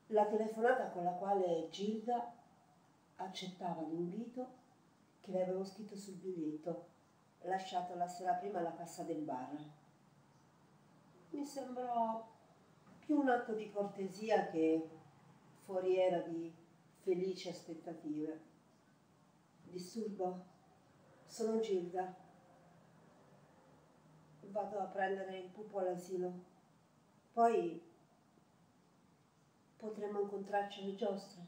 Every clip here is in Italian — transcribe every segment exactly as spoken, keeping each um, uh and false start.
La telefonata con la quale Gilda accettava l'invito che le avevo scritto sul biglietto, lasciato la sera prima alla cassa del bar. Mi sembrò più un atto di cortesia che foriera di felici aspettative. Disturbo? Sono Gilda. Vado a prendere il pupo all'asilo. Poi potremmo incontrarci alle giostre.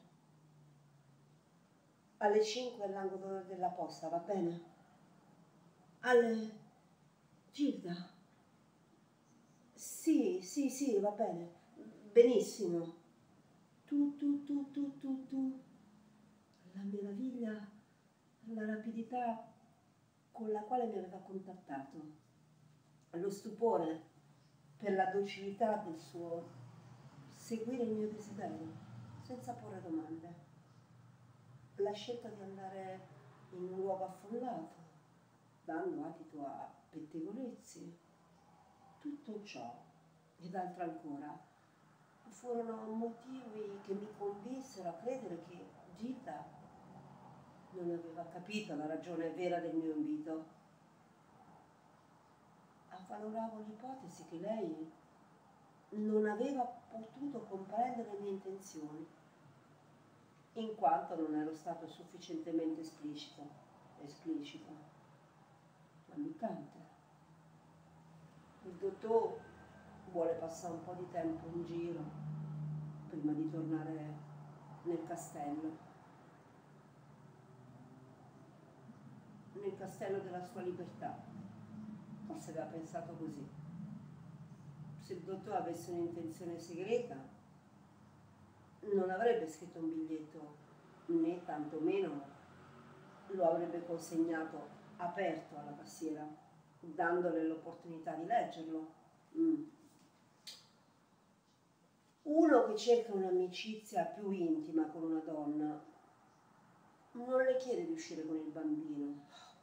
Alle cinque all'angolo della posta, va bene? Alle... Gilda? Sì, sì, sì, va bene. Benissimo. Tu, tu, tu, tu, tu, tu. La meraviglia, la rapidità con la quale mi aveva contattato, lo stupore per la docilità del suo seguire il mio desiderio, senza porre domande. La scelta di andare in un luogo affollato, dando adito a pettegolezzi, tutto ciò ed altro ancora furono motivi che mi convinsero a credere che Gilda non aveva capito la ragione vera del mio invito. Avvaloravo l'ipotesi che lei non aveva potuto comprendere le mie intenzioni, in quanto non ero stato sufficientemente esplicito, esplicito, ammiccante. Il dottor vuole passare un po' di tempo in giro prima di tornare nel castello, nel castello della sua libertà. Forse aveva pensato così. Se il dottore avesse un'intenzione segreta, non avrebbe scritto un biglietto, né tantomeno lo avrebbe consegnato aperto alla cassiera, dandole l'opportunità di leggerlo. Mm. Uno che cerca un'amicizia più intima con una donna non le chiede di uscire con il bambino.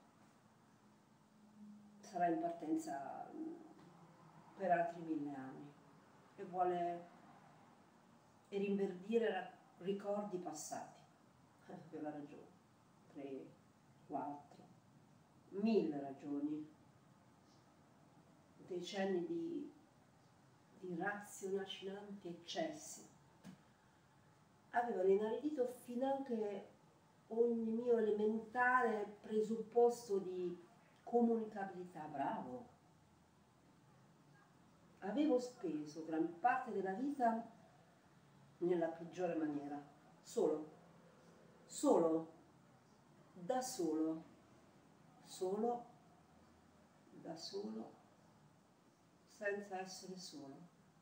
Sarà in partenza per altri mille anni e vuole rinverdire ricordi passati. Aveva ragione. Tre, quattro, mille ragioni. Decenni di, di raziocinanti eccessi avevano inaridito finanche ogni mio elementare presupposto di comunicabilità. Bravo. Avevo speso gran parte della vita nella peggiore maniera, solo, solo, da solo, solo, da solo, senza essere solo.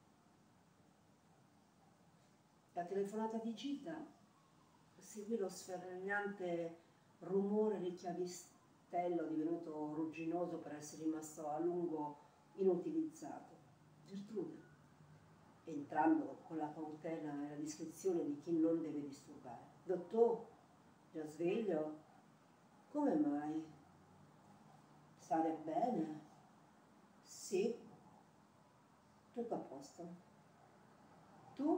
La telefonata di Gilda seguì lo sferragliante rumore del chiavistello divenuto rugginoso per essere rimasto a lungo inutilizzato. Gertrude, entrando con la cautela e la discrezione di chi non deve disturbare. Dottore, già sveglio? Come mai? Stare bene? Sì, tutto a posto. Tu?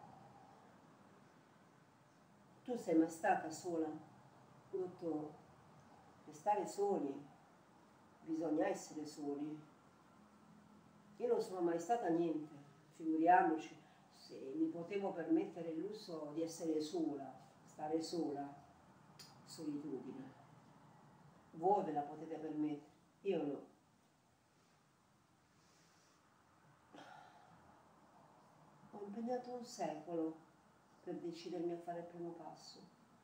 Tu sei mai stata sola? Dottore, per stare soli bisogna essere soli. Io non sono mai stata niente, figuriamoci se mi potevo permettere il lusso di essere sola, stare sola, solitudine. Voi ve la potete permettere, io no. Ho impegnato un secolo per decidermi a fare il primo passo.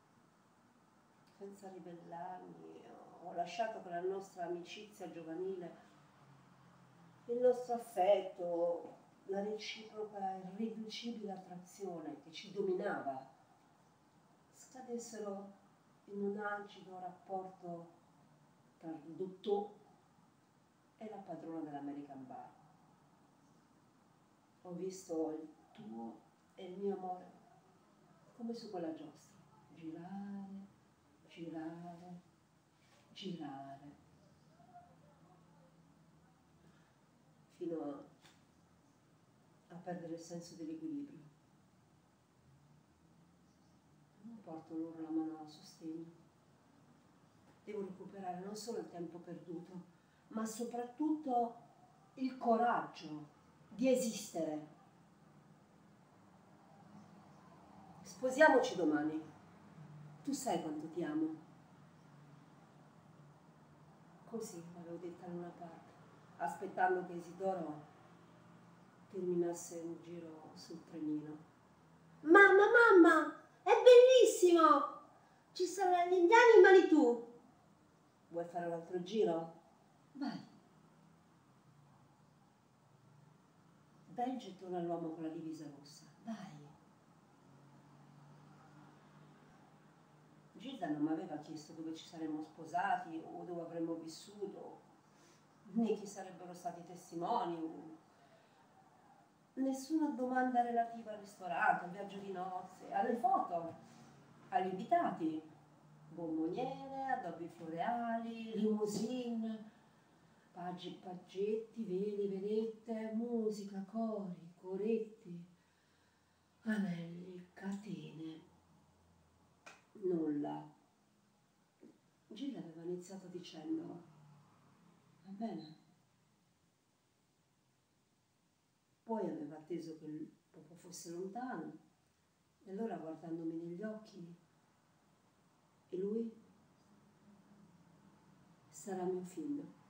Senza ribellarmi, ho lasciato che la nostra amicizia giovanile, il nostro affetto, la reciproca e irriducibile attrazione che ci dominava, scadessero in un algido rapporto tra il dottore e la padrona dell'American Bar. Ho visto il tuo e il mio amore come su quella giostra, girare, girare, girare, fino a, a perdere il senso dell'equilibrio. porto loro la mano a sostegno. Devo recuperare non solo il tempo perduto, ma soprattutto il coraggio di esistere. Sposiamoci domani. Tu sai quanto ti amo. Così l'avevo detta in una parte, aspettando che Isidoro terminasse un giro sul trenino. Mamma, mamma, è bellissimo! Ci saranno gli indiani in Manitou. Vuoi fare un altro giro? Vai. Dai il gettone all'uomo con la divisa rossa. Dai. Gilda non mi aveva chiesto dove ci saremmo sposati o dove avremmo vissuto, né chi sarebbero stati i testimoni. Nessuna domanda relativa al ristorante, al viaggio di nozze, alle foto, agli invitati, bomboniere, addobbi floreali, limousine, paggi e paggetti, vele, velette, musica, cori, coretti, anelli, catene, nulla. Gilda aveva iniziato dicendo: va bene. Poi aveva atteso che il popò fosse lontano, e allora, guardandomi negli occhi: e lui? Sarà mio figlio.